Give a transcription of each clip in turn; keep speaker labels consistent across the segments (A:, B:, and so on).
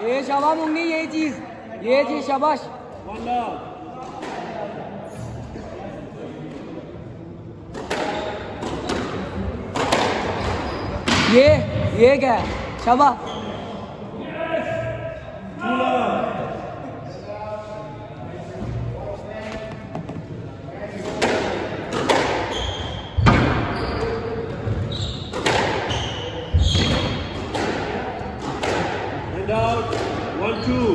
A: ये शाबाश मुन्नी, ये चीज शाबाश। ये क्या है? शाबाश।
B: Out 1-2.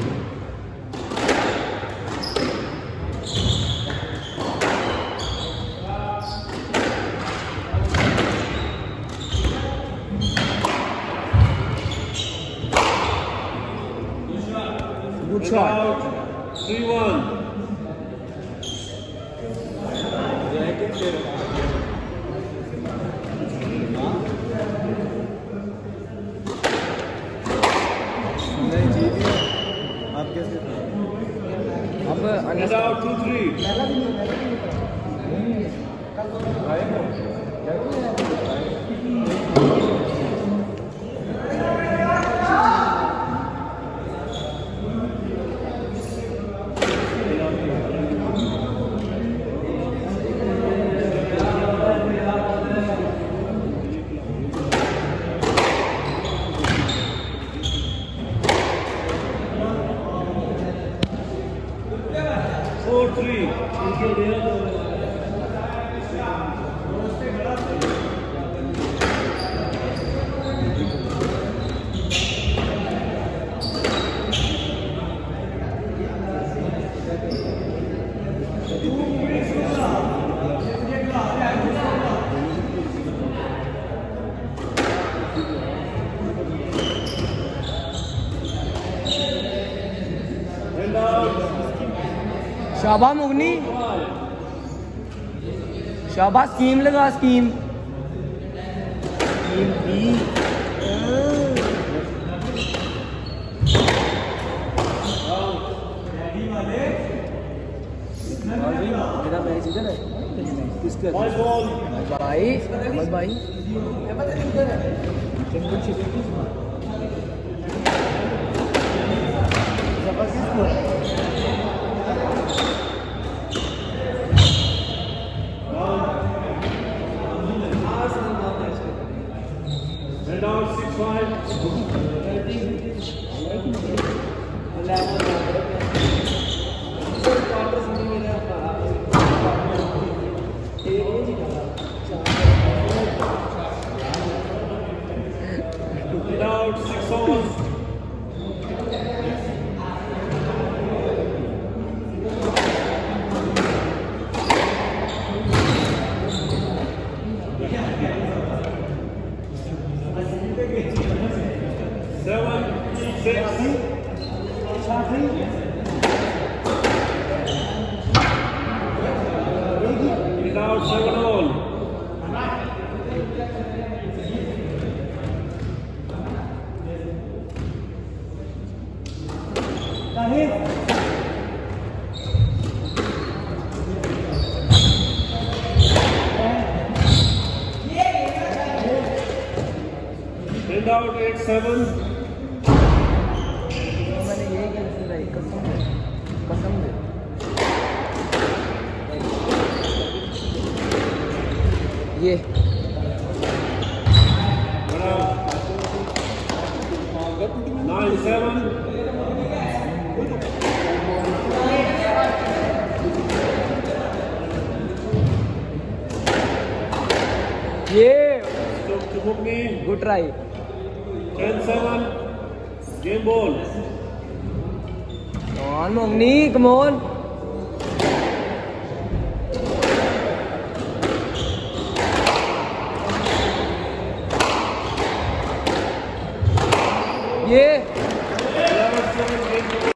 A: Good shot.
B: 3-1. And out 2-3.
A: शाबाश मुगनी, शाबाश। स्कीम लगा, स्कीम बी। मेरा मैच इधर है, किसका भाई? भाई
B: And out 6-5. And out 6-1. And out 8-7.
A: मैंने ये कैंसिल है, कसम दे। ये
B: 9-7.
A: ये
B: good
A: try.
B: 10-7. Game ball.
A: Come on, Mogni, come on.